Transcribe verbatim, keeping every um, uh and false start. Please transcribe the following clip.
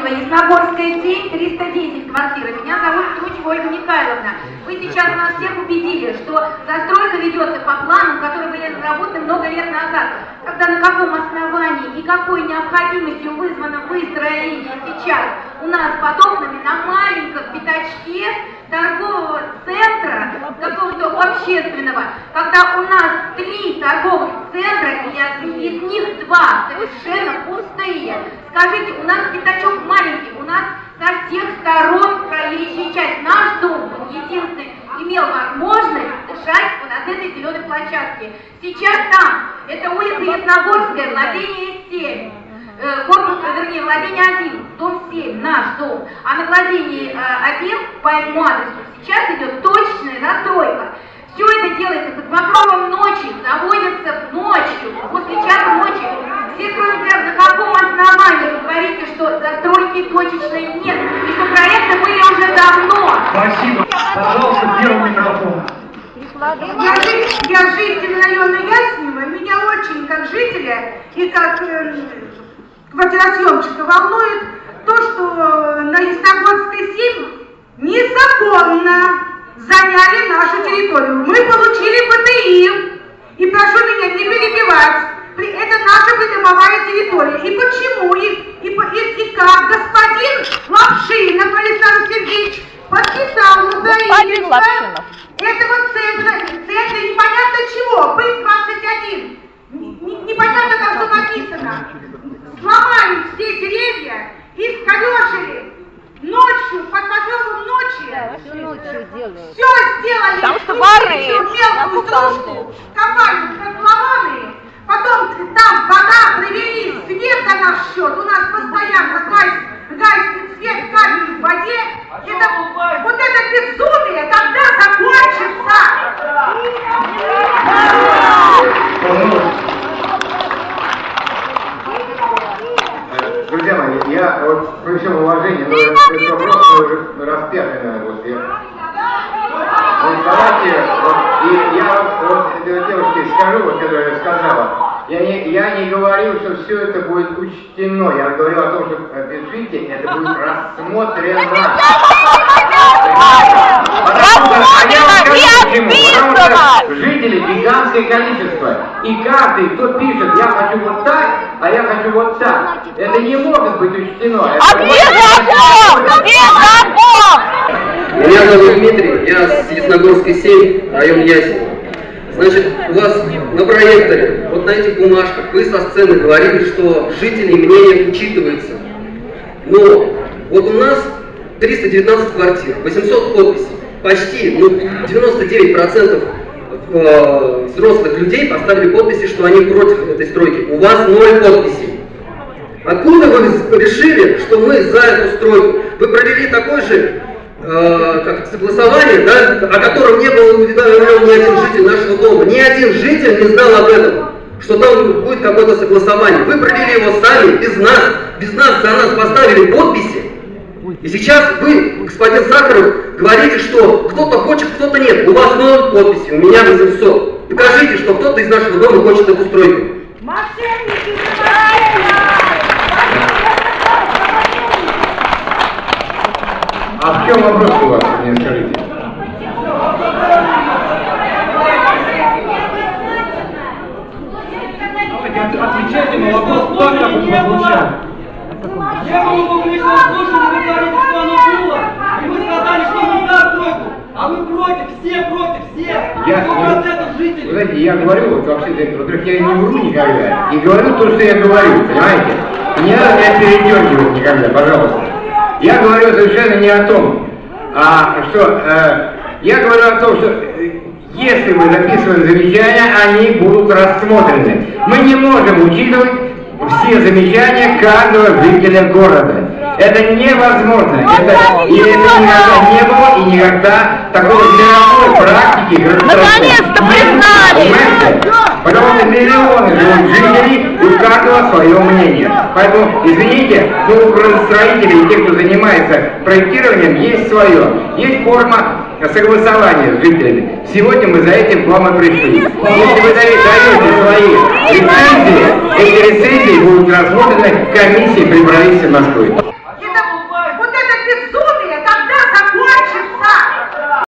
Яснева, Ясногорская, семь, триста десять квартира. Меня зовут Тручева Ольга Михайловна. Вы сейчас нас всех убедили, что застройка ведется по плану, который были разработаны много лет назад. Когда на каком основании и какой необходимостью вызвано выстроение сейчас у нас под окнами на маленьком пятачке торгового центра, какого-то общественного, когда у нас три торговых центра, и из них два совершенно пустые. Скажите, у нас пятачок маленький, у нас со всех сторон проезжая часть. Наш дом, он единственный, имел возможность дышать вот от этой зеленой площадки. Сейчас там, это улица Ясногорская, владение семь. Корпус, вернее, владение один, дом семь, наш дом, а на владении один, по этому адресу, сейчас идет точечная застройка. Все это делается под покровом ночи, заводится ночью, после часа ночи. Все спрашивают, на каком основании вы говорите, что застройки точечной нет, и что проекты были уже давно. Спасибо. Пожалуйста, первый микрофон. Я, я житель района Яснева, меня очень как жителя и как э, квартиросъемщика волнует то, что на Ясногорской семь незаконно заняли нашу территорию. Мы получили П Т И, и прошу меня не перебивать, это наша придомовая территория. И почему, и, и, и, и как господин Лапшинов Александр Сергеевич подписал на строительство этого центра, центра непонятно чего, П двадцать один, непонятно там, что написано. Сломали все деревья и сколешили ночью, под покровом ночи. Да, всю ночью делают. Все сделали. Потому что воры, мелкую стружку копали котлованы, потом там вода привели, свет за наш счет, у нас постоянно газ, газ, свет, кабель в воде. Это, вот это безумие, когда закончится? Друзья мои, я вот при всем уважении, но это вопрос распятый, наверное, вот я. Вот давайте, вот, и я вот, вот девушке скажу, вот, которая я сказала, я не, я не говорил, что все это будет учтено, я говорю о том, что, пишите, это будет рассмотрено. Потому что, а я вам скажу почему, потому что жителей гигантское количество, и каждый, кто пишет, я хочу вот так, а я хочу вот так, это не может быть учтено. А где закон? Где закон? Меня зовут Дмитрий, я с Ясногорской семь, район Яснева. Значит, у вас на проекторе, вот на этих бумажках, вы со сцены говорили, что жителей мнение учитывается. Но вот у нас триста девятнадцать квартир, восемьсот подписей. Почти, ну, девяносто девять процентов э, взрослых людей поставили подписи, что они против этой стройки. У вас ноль подписей. Откуда вы решили, что мы за эту стройку? Вы провели такой же э, как согласование, да, о котором не был уведомлен ни один житель нашего дома. Ни один житель не знал об этом, что там будет какое-то согласование. Вы провели его сами, без нас, без нас, за нас поставили подписи. И сейчас вы, господин Сахаров, говорите, что кто-то хочет, кто-то нет. У вас ноль подписей, у меня восемьсот. Покажите, что кто-то из нашего дома хочет эту стройку. А в чем вопрос у вас, мне скажите? Отвечайте на вопрос так, как он прозвучал. Я вам публично слушали, вы говорите, что оно было, и вы сказали, что мы за стройку, а вы против, все против, все, сто процентов жителей. Вы знаете, я говорю, вот вообще, во-первых, я не вру никогда, и говорю то, что я говорю, понимаете? Не надо меня передергивать никогда, пожалуйста. Я говорю совершенно не о том, а что, э, я говорю о том, что э, если мы записываем замечания, они будут рассмотрены. Мы не можем учитывать все замечания каждого жителя города. Это невозможно. Это, и это никогда не было, и никогда такой мировой практики Наконец-то признали! Потому что миллионы живут жителей, у каждого свое мнение. Поэтому, извините, но у градостроителей и тех, кто занимается проектированием, есть свое. Есть форма согласования с жителями. Сегодня мы за этим к вам и пришли. Если вы даете свои рецензии, эти рецензии будут рассмотрены комиссией при правительстве Москвы.